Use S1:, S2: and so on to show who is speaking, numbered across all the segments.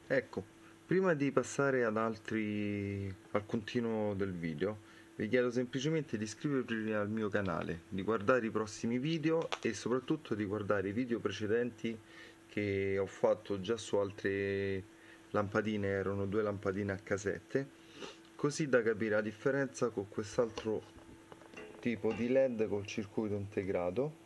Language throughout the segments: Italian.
S1: Ecco, prima di passare al continuo del video, vi chiedo semplicemente di iscrivervi al mio canale, di guardare i prossimi video e soprattutto di guardare i video precedenti che ho fatto già su altre lampadine, erano due lampadine a casette, così da capire la differenza con quest'altro tipo di LED col circuito integrato.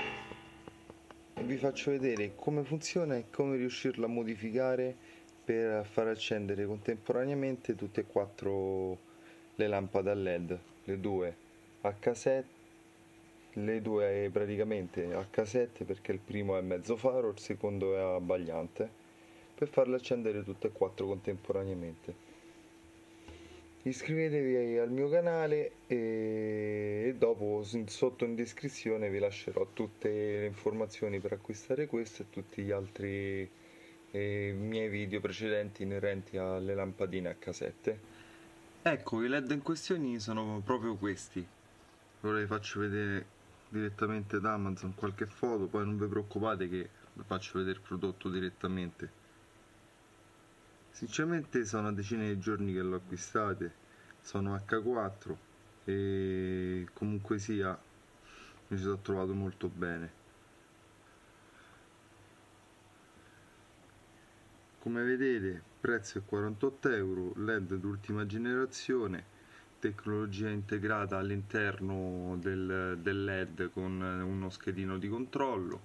S1: E vi faccio vedere come funziona e come riuscirlo a modificare per far accendere contemporaneamente tutte e quattro le lampade a LED, le due H7, le due praticamente H7 perché il primo è mezzo faro, il secondo è abbagliante, per farle accendere tutte e quattro contemporaneamente. Iscrivetevi al mio canale e dopo sotto in descrizione vi lascerò tutte le informazioni per acquistare questo e tutti gli altri miei video precedenti inerenti alle lampadine a casette. Ecco, i LED in questione sono proprio questi. Ora vi faccio vedere direttamente da Amazon qualche foto, poi non vi preoccupate che vi faccio vedere il prodotto direttamente. Sinceramente sono una decina di giorni che l'ho acquistate, sono H4 e comunque sia mi ci sono trovato molto bene. Come vedete, prezzo è 48 euro, LED d'ultima generazione, tecnologia integrata all'interno del LED con uno schedino di controllo.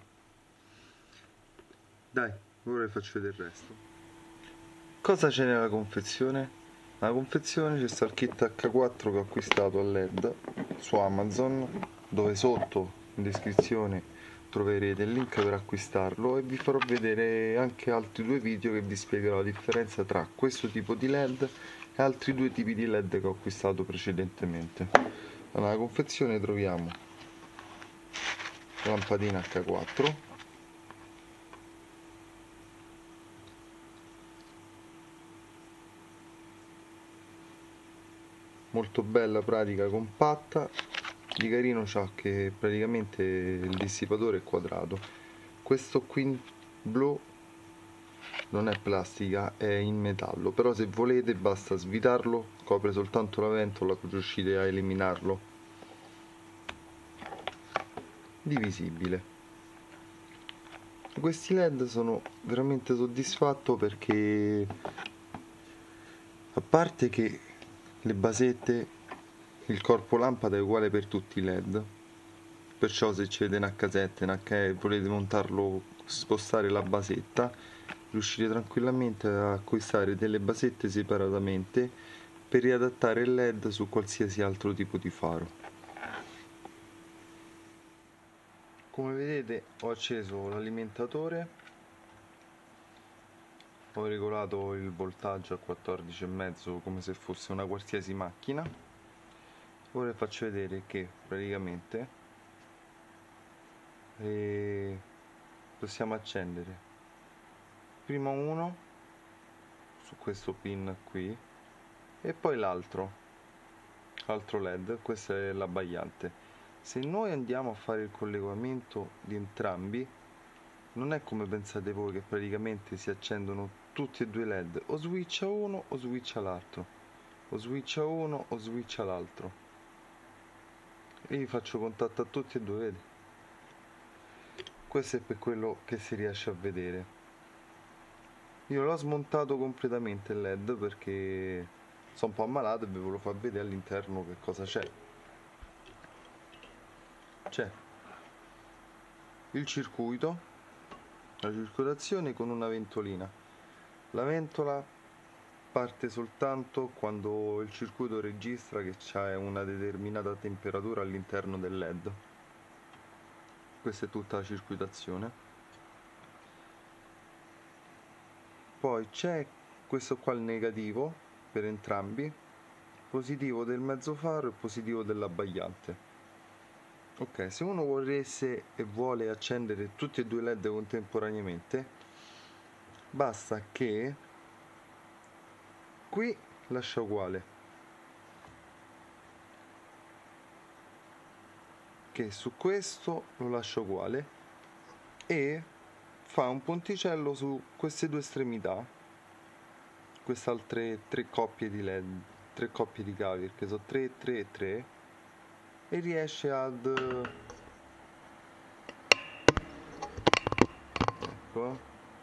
S1: Dai, ora vi faccio vedere il resto. Cosa c'è nella confezione? Nella confezione c'è sta il kit H4 che ho acquistato a LED su Amazon, dove sotto in descrizione troverete il link per acquistarlo, e vi farò vedere anche altri due video che vi spiegherò la differenza tra questo tipo di LED e altri due tipi di LED che ho acquistato precedentemente. Nella confezione troviamo la lampadina H4, molto bella, pratica, compatta. Di carino c'ha che praticamente il dissipatore è quadrato. Questo qui blu non è plastica, è in metallo, però se volete basta svitarlo, copre soltanto la ventola, riuscite a eliminarlo. Divisibile. Di questi LED sono veramente soddisfatto perché, a parte che le basette, il corpo lampada è uguale per tutti i LED, perciò se c'è in H7, in H e volete montarlo, spostare la basetta, riuscite tranquillamente a acquistare delle basette separatamente per riadattare il LED su qualsiasi altro tipo di faro. Come vedete ho acceso l'alimentatore, ho regolato il voltaggio a 14,5 come se fosse una qualsiasi macchina. Ora vi faccio vedere che praticamente possiamo accendere prima uno su questo pin qui e poi l'altro LED. Questo è l'abbagliante. Se noi andiamo a fare il collegamento di entrambi, non è come pensate voi che praticamente si accendono tutti e due LED, o switch a uno o switch all'altro, o switch a uno o switch all'altro. E vi faccio contatto a tutti e due, vedi? Questo è per quello che si riesce a vedere. Io l'ho smontato completamente il LED perché sono un po' ammalato e vi volevo far vedere all'interno che cosa c'è. C'è il circuito, la circolazione con una ventolina. La ventola parte soltanto quando il circuito registra che c'è una determinata temperatura all'interno del LED. Questa è tutta la circuitazione. Poi c'è questo qua, il negativo per entrambi, positivo del mezzo faro e positivo dell'abbagliante. Ok, se uno volesse e vuole accendere tutti e due i LED contemporaneamente, basta che qui lascia uguale, che su questo lo lascia uguale, e fa un ponticello su queste due estremità queste altre 3 coppie di led, 3 coppie di cavi, perché sono 3, 3 e 3, e riesce ad, ecco,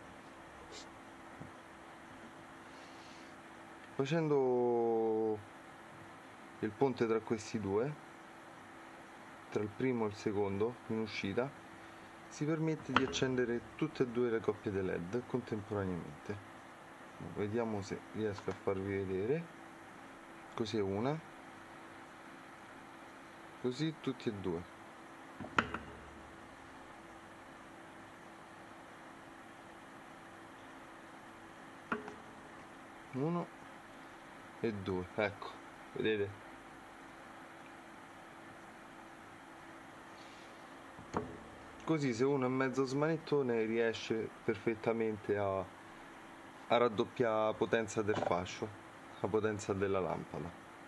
S1: facendo il ponte tra questi due, tra il primo e il secondo in uscita, si permette di accendere tutte e due le coppie di LED contemporaneamente. Vediamo se riesco a farvi vedere. Così è una, così tutti e due. Uno e due, ecco, vedete? Così se uno è mezzo smanettone riesce perfettamente a raddoppiare la potenza del fascio, la potenza della lampada.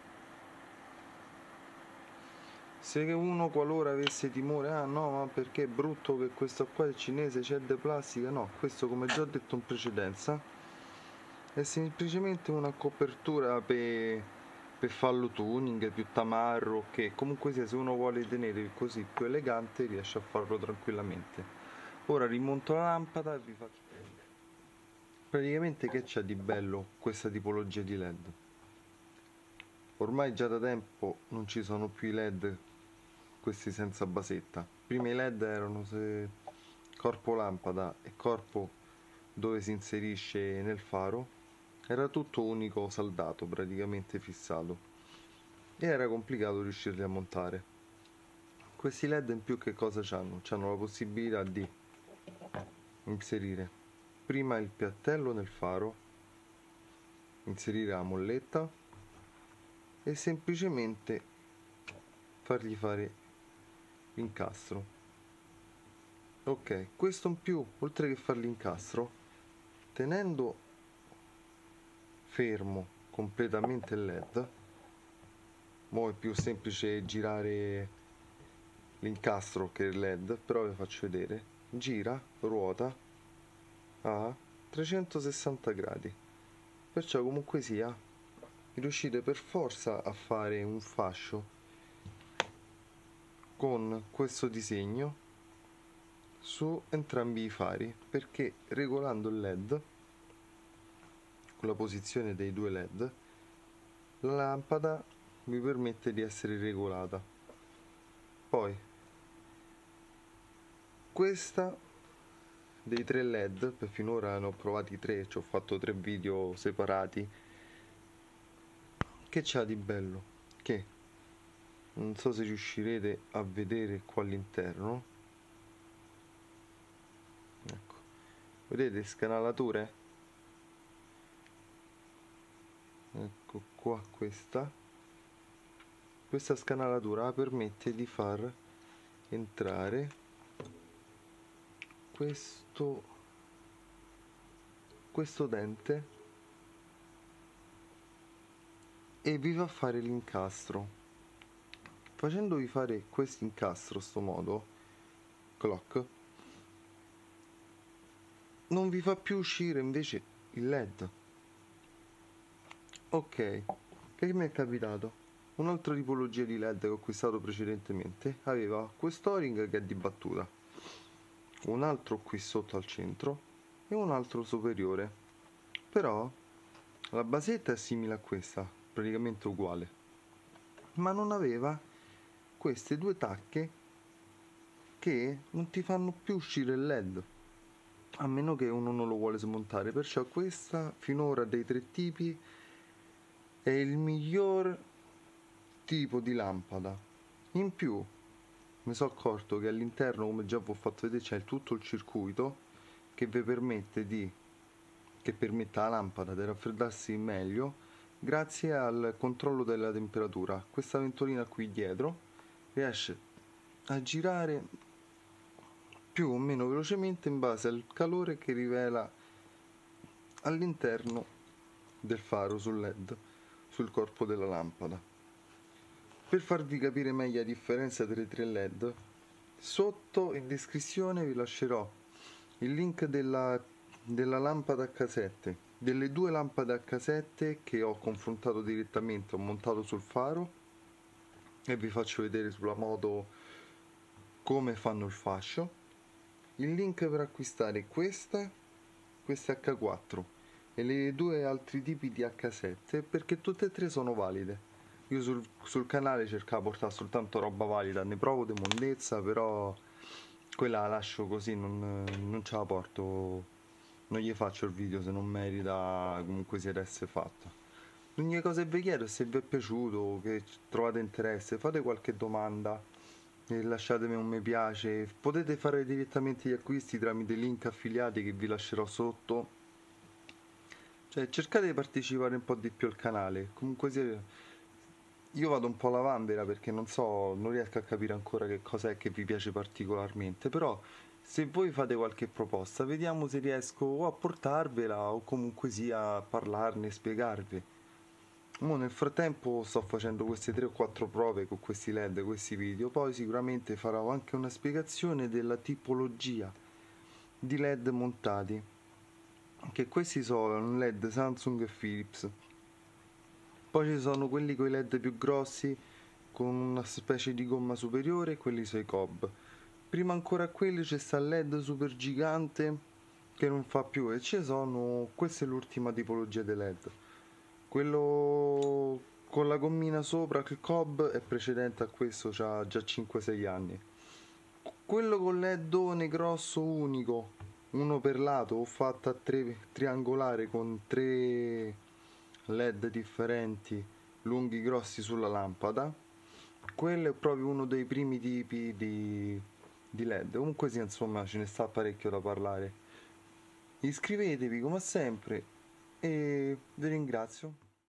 S1: Se uno qualora avesse timore, ah no, ma perché è brutto che questo qua è cinese, c'è de plastica, no, questo come già ho detto in precedenza è semplicemente una copertura per farlo tuning, più tamarro, che comunque sia, se uno vuole tenere così più elegante riesce a farlo tranquillamente. Ora rimonto la lampada e vi faccio vedere. Praticamente che c'è di bello questa tipologia di LED? Ormai già da tempo non ci sono più i LED questi senza basetta. Prima i LED erano corpo lampada e corpo dove si inserisce nel faro, era tutto unico saldato, praticamente fissato, e era complicato riuscirli a montare. Questi LED in più che cosa c'hanno? C'hanno la possibilità di inserire prima il piattello nel faro, inserire la molletta e semplicemente fargli fare l'incastro. Ok, questo in più, oltre che fare l'incastro, tenendo fermo completamente il LED, mo è più semplice girare l'incastro che il LED, però vi faccio vedere, gira, ruota a 360 gradi, perciò comunque sia riuscite per forza a fare un fascio con questo disegno su entrambi i fari, perché regolando il LED con la posizione dei due LED la lampada vi permette di essere regolata. Poi questa dei 3 LED, per finora ne ho provati 3, ci ho fatto 3 video separati. Che c'ha di bello? Che non so se riuscirete a vedere qua all'interno, ecco, vedete scanalature? Ecco qua, questa scanalatura permette di far entrare questo dente e vi fa fare l'incastro. Facendovi fare questo incastro sto modo, clock, non vi fa più uscire invece il LED. Ok, che mi è capitato? Un'altra tipologia di LED che ho acquistato precedentemente aveva quest'o-ring che è di battuta, un altro qui sotto al centro e un altro superiore, però la basetta è simile a questa, praticamente uguale, ma non aveva queste due tacche che non ti fanno più uscire il LED, a meno che uno non lo vuole smontare. Perciò questa finora dei 3 tipi è il miglior tipo di lampada. In più mi sono accorto che all'interno, come già vi ho fatto vedere, c'è tutto il circuito che vi permette che permette alla lampada di raffreddarsi meglio grazie al controllo della temperatura. Questa ventolina qui dietro riesce a girare più o meno velocemente in base al calore che rivela all'interno del faro sul LED, sul corpo della lampada. Per farvi capire meglio la differenza tra i 3 LED, sotto in descrizione vi lascerò il link della lampada H7, delle due lampade H7 che ho confrontato direttamente, ho montato sul faro e vi faccio vedere sulla moto come fanno il fascio. Il link per acquistare questa H4 e le due altri tipi di H7, perché tutte e tre sono valide. Io sul canale cercavo di portare soltanto roba valida, ne provo di mondezza, però quella la lascio così, non ce la porto, non gli faccio il video se non merita comunque sia essere fatto. L'unica cosa che vi chiedo è se vi è piaciuto, che trovate interesse, fate qualche domanda e lasciatemi un mi piace. Potete fare direttamente gli acquisti tramite link affiliati che vi lascerò sotto. Cioè, cercate di partecipare un po' di più al canale. Comunque sia, io vado un po' alla vanvera perché non so, non riesco a capire ancora che cos'è che vi piace particolarmente. Però, se voi fate qualche proposta, vediamo se riesco o a portarvela o comunque sia a parlarne, spiegarvi. Mo nel frattempo sto facendo queste 3 o 4 prove con questi LED, questi video, poi sicuramente farò anche una spiegazione della tipologia di LED montati, che questi sono LED Samsung e Philips. Poi ci sono quelli con i LED più grossi con una specie di gomma superiore, quelli sono i Cobb. Prima ancora a quelli c'è sta LED super gigante che non fa più e ci sono, questa è l'ultima tipologia di LED. Quello con la gommina sopra che Cobb è precedente a questo, c'ha già 5-6 anni. Quello con LEDone grosso unico, uno per lato o fatto a triangolare con 3 LED differenti, lunghi grossi sulla lampada. Quello è proprio uno dei primi tipi di LED. Comunque sì, insomma, ce ne sta parecchio da parlare. Iscrivetevi come sempre e vi ringrazio.